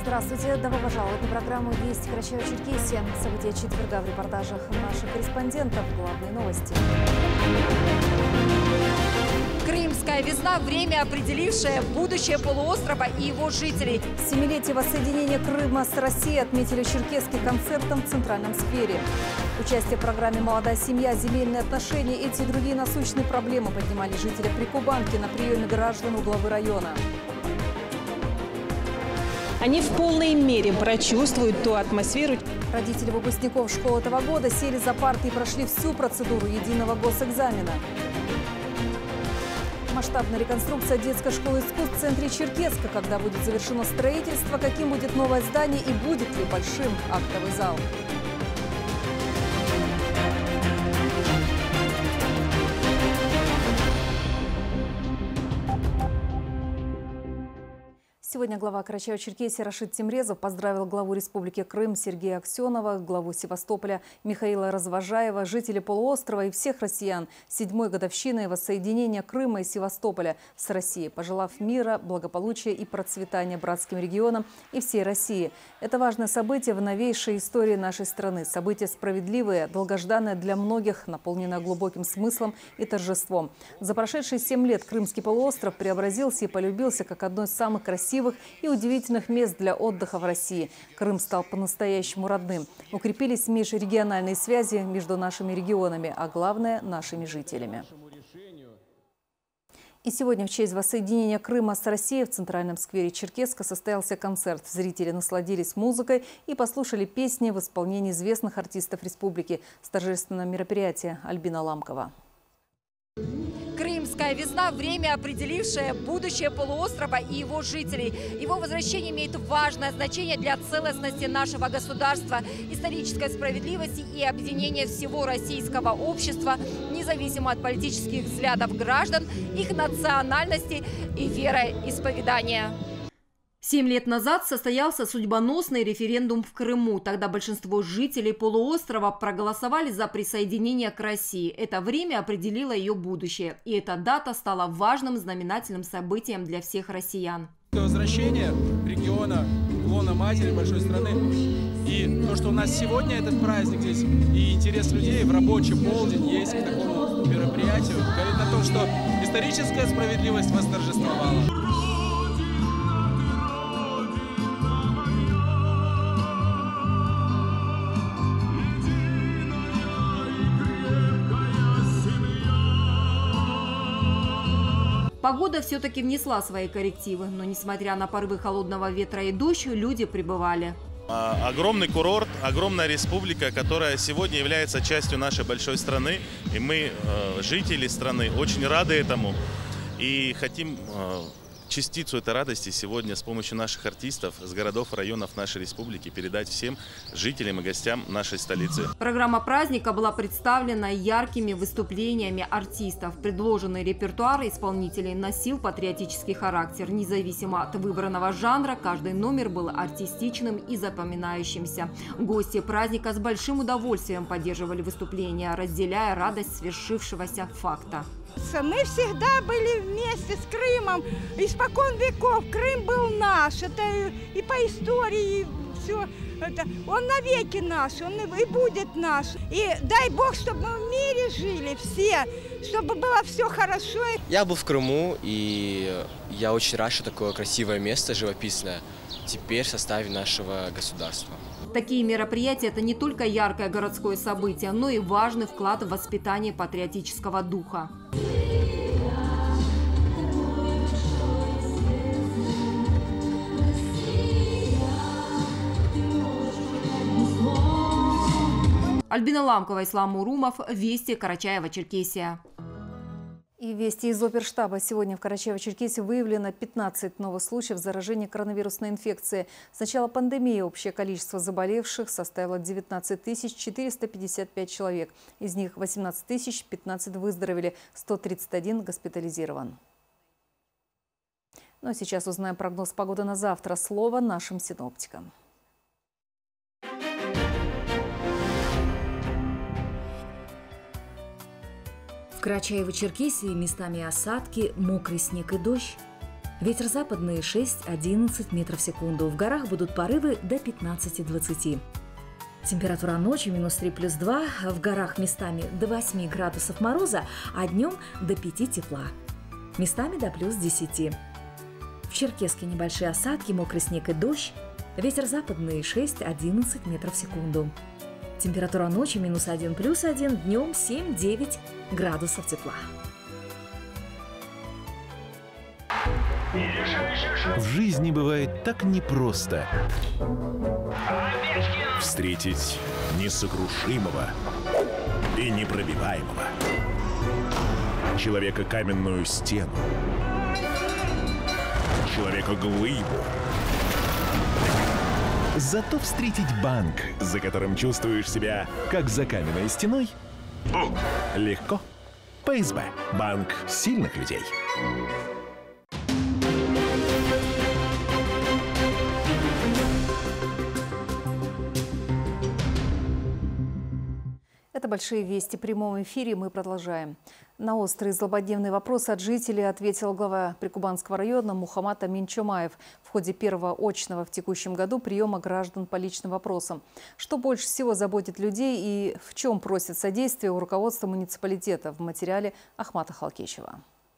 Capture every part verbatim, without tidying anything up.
Здравствуйте, добро пожаловать на программу «Вести Карачаево-Черкесия». События четверга в репортажах наших корреспондентов. Главные новости. Крымская весна – время, определившее будущее полуострова и его жителей. Семилетие воссоединения Крыма с Россией отметили черкесский концертом в Центральном сквере. Участие в программе «Молодая семья», земельные отношения, эти и другие насущные проблемы поднимали жители Прикубанки на приеме граждан у главы района. Они в полной мере прочувствуют ту атмосферу. Родители выпускников школы этого года сели за парты и прошли всю процедуру единого госэкзамена. Масштабная реконструкция детской школы искусств в центре Черкесска. Когда будет завершено строительство, каким будет новое здание и будет ли большим актовый зал. Сегодня глава Карачаево-Черкесии Рашид Темрезов поздравил главу Республики Крым Сергея Аксенова, главу Севастополя Михаила Развожаева, жителей полуострова и всех россиян с седьмой годовщиной воссоединения Крыма и Севастополя с Россией, пожелав мира, благополучия и процветания братским регионам и всей России. Это важное событие в новейшей истории нашей страны. Событие справедливое, долгожданное для многих, наполненное глубоким смыслом и торжеством. За прошедшие семь лет Крымский полуостров преобразился и полюбился как одно из самых красивых и удивительных мест для отдыха в России. Крым стал по-настоящему родным. Укрепились межрегиональные связи между нашими регионами, а главное – нашими жителями. И сегодня в честь воссоединения Крыма с Россией в Центральном сквере Черкесска состоялся концерт. Зрители насладились музыкой и послушали песни в исполнении известных артистов республики. С торжественного мероприятия Альбина Ламкова. Крымская весна – время, определившее будущее полуострова и его жителей. Его возвращение имеет важное значение для целостности нашего государства, исторической справедливости и объединения всего российского общества, независимо от политических взглядов граждан, их национальности и вероисповедания. Семь лет назад состоялся судьбоносный референдум в Крыму. Тогда большинство жителей полуострова проголосовали за присоединение к России. Это время определило ее будущее. И эта дата стала важным знаменательным событием для всех россиян. Возвращение региона в лоно матери большой страны. И то, что у нас сегодня этот праздник здесь, и интерес людей в рабочий полдень есть к такому мероприятию, говорит о том, что историческая справедливость восторжествовала. Погода все-таки внесла свои коррективы, но несмотря на порывы холодного ветра и дождь, люди пребывали. Огромный курорт, огромная республика, которая сегодня является частью нашей большой страны. И мы, жители страны, очень рады этому и хотим частицу этой радости сегодня с помощью наших артистов с городов, районов нашей республики передать всем жителям и гостям нашей столицы. Программа праздника была представлена яркими выступлениями артистов. Предложенный репертуар исполнителей носил патриотический характер. Независимо от выбранного жанра, каждый номер был артистичным и запоминающимся. Гости праздника с большим удовольствием поддерживали выступления, разделяя радость свершившегося факта. Мы всегда были вместе с Крымом, испокон веков. Крым был наш, это и по истории все. Это, он навеки наш, он и будет наш. И дай Бог, чтобы мы в мире жили все, чтобы было все хорошо. Я был в Крыму, и я очень рад, что такое красивое место, живописное, теперь в составе нашего государства. Такие мероприятия – это не только яркое городское событие, но и важный вклад в воспитание патриотического духа. Альбина Ламкова, Ислам Урумов, Вести, Карачаево-Черкесия. И вести из оперштаба. Сегодня в Карачаево-Черкесии выявлено пятнадцать новых случаев заражения коронавирусной инфекцией. С начала пандемии общее количество заболевших составило девятнадцать тысяч четыреста пятьдесят пять человек. Из них восемнадцать тысяч пятнадцать выздоровели, сто тридцать один госпитализирован. Ну а сейчас узнаем прогноз погоды на завтра. Слово нашим синоптикам. В Карачаево-Черкесии местами осадки, мокрый снег и дождь. Ветер западный шесть-одиннадцать метров в секунду. В горах будут порывы до пятнадцати-двадцати. Температура ночью минус три плюс два. В горах местами до восьми градусов мороза, а днем до пяти тепла. Местами до плюс десяти. В Черкесске небольшие осадки, мокрый снег и дождь. Ветер западный шесть-одиннадцать метров в секунду. Температура ночью минус один плюс один, днем семь-девять градусов тепла. В жизни бывает так непросто встретить несокрушимого и непробиваемого. Человека каменную стену, человека глыбу. Зато встретить банк, за которым чувствуешь себя как за каменной стеной, легко. ПСБ. Банк сильных людей. Это «Большие вести» в прямом эфире. Мы продолжаем. На острые злободневные вопросы от жителей ответил глава Прикубанского района Мухаммад Амин Чумаев в ходе первого очного в текущем году приема граждан по личным вопросам. Что больше всего заботит людей и в чем просит содействия у руководства муниципалитета, в материале Ахмата Халкичева.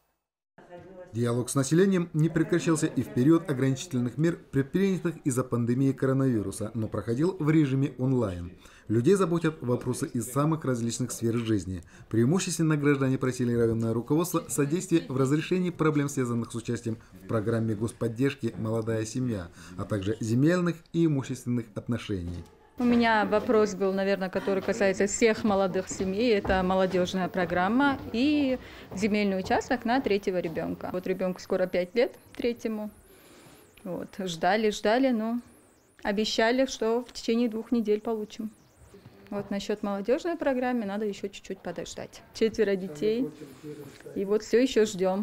Диалог с населением не прекращался и в период ограничительных мер, предпринятых из-за пандемии коронавируса, но проходил в режиме онлайн. Людей заботят вопросы из самых различных сфер жизни. Преимущественно граждане просили районное руководство содействия в разрешении проблем, связанных с участием в программе господдержки «Молодая семья», а также земельных и имущественных отношений. У меня вопрос был, наверное, который касается всех молодых семей. Это молодежная программа и земельный участок на третьего ребенка. Вот ребенку скоро пять лет, третьему. Вот. Ждали, ждали, но обещали, что в течение двух недель получим. Вот насчет молодежной программы надо еще чуть-чуть подождать. Четверо детей. И вот все еще ждем.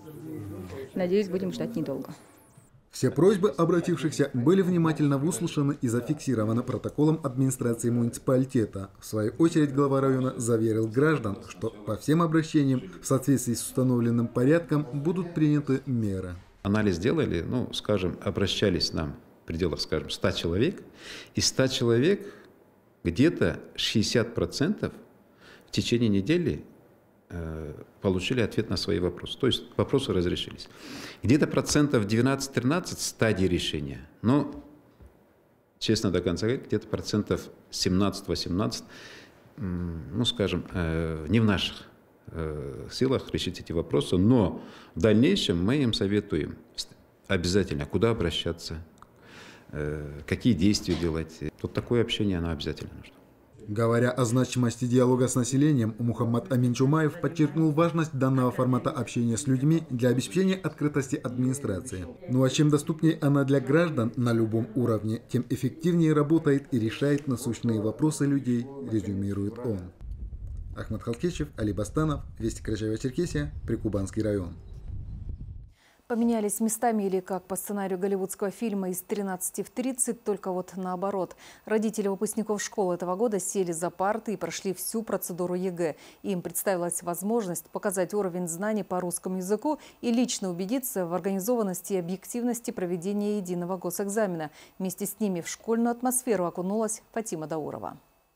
Надеюсь, будем ждать недолго. Все просьбы обратившихся были внимательно выслушаны и зафиксированы протоколом администрации муниципалитета. В свою очередь глава района заверил граждан, что по всем обращениям в соответствии с установленным порядком будут приняты меры. Анализ делали, ну, скажем, обращались нам в пределах, скажем, ста человек. Из ста человек где-то шестьдесят процентов в течение недели получили ответ на свои вопросы. То есть вопросы разрешились. Где-то процентов двенадцать-тринадцать стадий решения. Но, честно до конца говорить, где-то процентов семнадцать-восемнадцать, ну, скажем, не в наших силах решить эти вопросы. Но в дальнейшем мы им советуем обязательно, куда обращаться, какие действия делать. Вот такое общение, оно обязательно нужно. Говоря о значимости диалога с населением, Мухаммад Амин Чумаев подчеркнул важность данного формата общения с людьми для обеспечения открытости администрации. Ну а чем доступнее она для граждан на любом уровне, тем эффективнее работает и решает насущные вопросы людей, резюмирует он. Ахмат Халкичев, Али Бастанов, Вести Карачаево-Черкесия, Прикубанский район. Поменялись местами или, как по сценарию голливудского фильма, из тринадцати в тридцать, только вот наоборот. Родители выпускников школы этого года сели за парты и прошли всю процедуру ЕГЭ. Им представилась возможность показать уровень знаний по русскому языку и лично убедиться в организованности и объективности проведения единого госэкзамена. Вместе с ними в школьную атмосферу окунулась Фатима Даурова.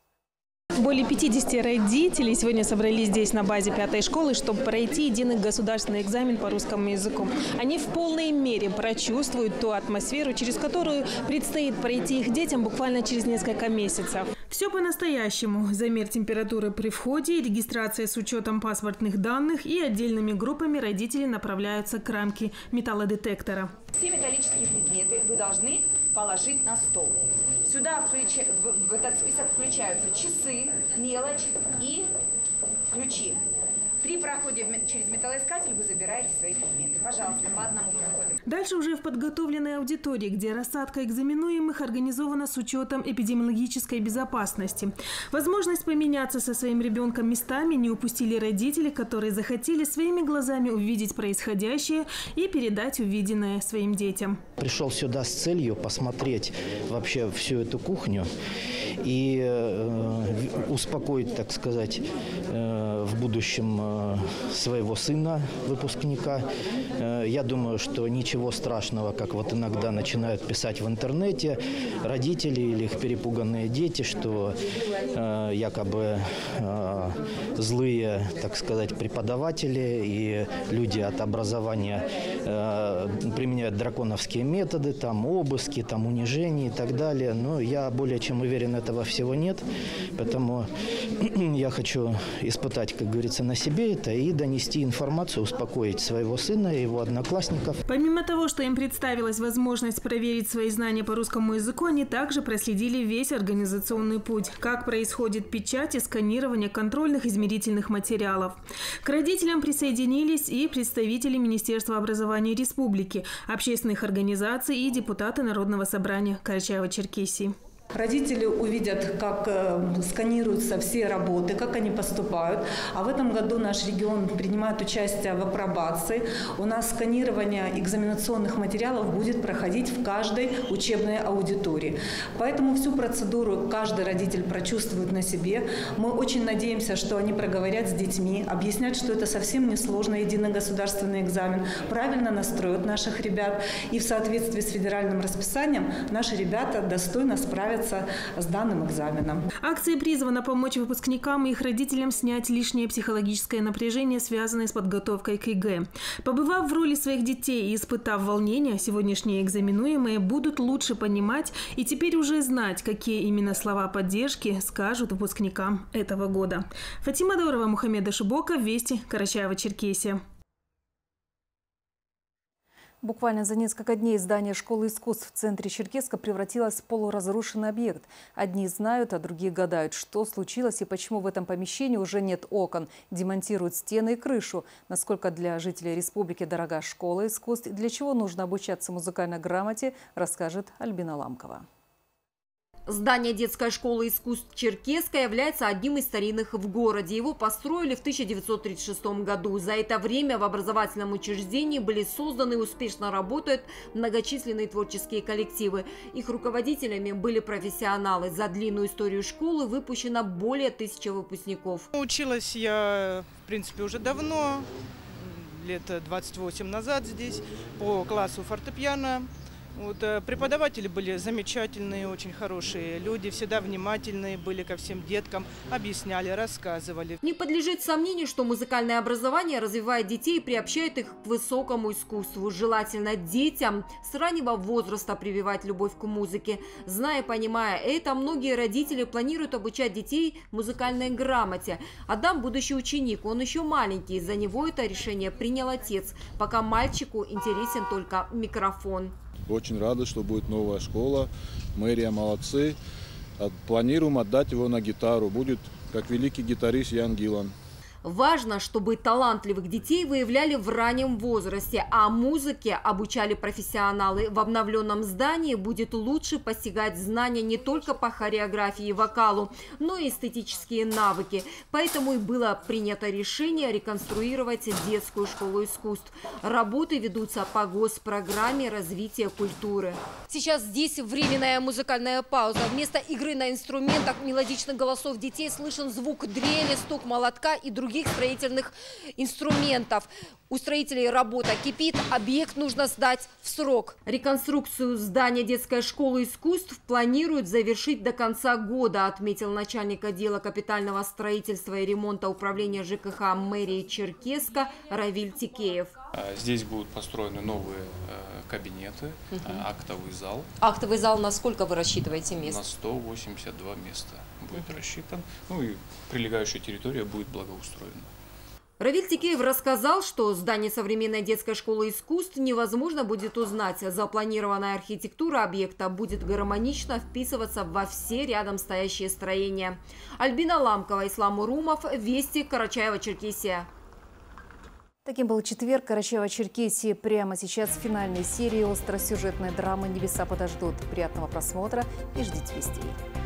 Более пятидесяти родителей сегодня собрались здесь на базе пятой школы, чтобы пройти единый государственный экзамен по русскому языку. Они в полной мере прочувствуют ту атмосферу, через которую предстоит пройти их детям буквально через несколько месяцев. Все по-настоящему. Замер температуры при входе, регистрация с учетом паспортных данных и отдельными группами родители направляются к рамке металлодетектора. Все металлические предметы вы должны положить на стол. Сюда включ... в этот список включаются часы, мелочь и ключи. При проходе через металлоискатель вы забираете свои предметы. Пожалуйста, по одному проходим. Дальше уже в подготовленной аудитории, где рассадка экзаменуемых организована с учетом эпидемиологической безопасности. Возможность поменяться со своим ребенком местами не упустили родители, которые захотели своими глазами увидеть происходящее и передать увиденное своим детям. Пришел сюда с целью посмотреть вообще всю эту кухню и э, успокоить, так сказать, э, в будущем своего сына, выпускника. Я думаю, что ничего страшного, как вот иногда начинают писать в интернете родители или их перепуганные дети, что якобы злые, так сказать, преподаватели и люди от образования применяют драконовские методы, там обыски, там унижения и так далее. Но я более чем уверен, этого всего нет. Поэтому я хочу испытать, как говорится, на себе это и донести информацию, успокоить своего сына и его одноклассников. Помимо того, что им представилась возможность проверить свои знания по русскому языку, они также проследили весь организационный путь, как происходит печать и сканирование контрольных измерительных материалов. К родителям присоединились и представители Министерства образования Республики, общественных организаций и депутаты Народного собрания Карачаево-Черкесии. Родители увидят, как сканируются все работы, как они поступают. А в этом году наш регион принимает участие в апробации. У нас сканирование экзаменационных материалов будет проходить в каждой учебной аудитории. Поэтому всю процедуру каждый родитель прочувствует на себе. Мы очень надеемся, что они проговорят с детьми, объяснят, что это совсем не сложный единый государственный экзамен, правильно настроят наших ребят. И в соответствии с федеральным расписанием наши ребята достойно справятся с данным экзаменом. Акция призвана помочь выпускникам и их родителям снять лишнее психологическое напряжение, связанное с подготовкой к ЕГЭ. Побывав в роли своих детей и испытав волнение, сегодняшние экзаменуемые будут лучше понимать и теперь уже знать, какие именно слова поддержки скажут выпускникам этого года. Фатима Даурова, Мухаммед Ашибоков, Вести, Карачаево-Черкесия. Буквально за несколько дней здание школы искусств в центре Черкесска превратилось в полуразрушенный объект. Одни знают, а другие гадают, что случилось и почему в этом помещении уже нет окон, демонтируют стены и крышу. Насколько для жителей республики дорога школа искусств и для чего нужно обучаться музыкальной грамоте, расскажет Альбина Ламкова. Здание детской школы искусств Черкесска является одним из старинных в городе. Его построили в тысяча девятьсот тридцать шестом году. За это время в образовательном учреждении были созданы и успешно работают многочисленные творческие коллективы. Их руководителями были профессионалы. За длинную историю школы выпущено более тысячи выпускников. Училась я, в принципе, уже давно, лет двадцать восемь назад здесь, по классу фортепиано. Вот, преподаватели были замечательные, очень хорошие люди, всегда внимательные были ко всем деткам, объясняли, рассказывали. Не подлежит сомнению, что музыкальное образование развивает детей и приобщает их к высокому искусству. Желательно детям с раннего возраста прививать любовь к музыке. Зная и понимая это, многие родители планируют обучать детей музыкальной грамоте. Адам будущий ученик, он еще маленький, за него это решение принял отец. Пока мальчику интересен только микрофон. Очень рады, что будет новая школа. Мэрия молодцы. Планируем отдать его на гитару. Будет как великий гитарист Ян Гиллан. Важно, чтобы талантливых детей выявляли в раннем возрасте, а музыке обучали профессионалы. В обновленном здании будет лучше постигать знания не только по хореографии и вокалу, но и эстетические навыки. Поэтому и было принято решение реконструировать детскую школу искусств. Работы ведутся по госпрограмме развития культуры. Сейчас здесь временная музыкальная пауза. Вместо игры на инструментах мелодичных голосов детей слышен звук дрели, стук молотка и других строительных инструментов. У строителей работа кипит, объект нужно сдать в срок. Реконструкцию здания детской школы искусств планируют завершить до конца года, отметил начальник отдела капитального строительства и ремонта управления ЖКХ мэрии Черкесска Равиль Тикеев. Здесь будут построены новые кабинеты, угу. актовый зал. Актовый зал на сколько вы рассчитываете мест? На сто восемьдесят два места будет угу. рассчитан. Ну и прилегающая территория будет благоустроена. Равиль Тикеев рассказал, что здание современной детской школы искусств невозможно будет узнать. Запланированная архитектура объекта будет гармонично вписываться во все рядом стоящие строения. Альбина Ламкова, Ислам Урумов, Вести, Карачаево-Черкесия. Таким был четверг. Карачаево-Черкесии. Прямо сейчас в финальной серии остросюжетной драмы «Небеса подождут». Приятного просмотра и ждите вестей.